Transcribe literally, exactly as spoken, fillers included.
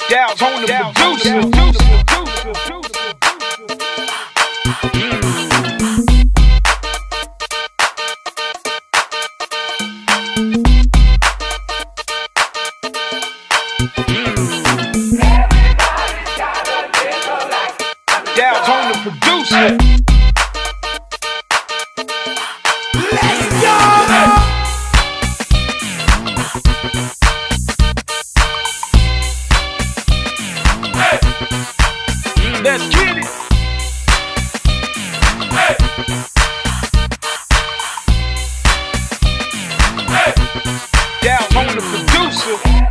Dow's on the producer. Dow's on the producer. Let's go! Let's get it. Hey. Hey. Dow's on the producer.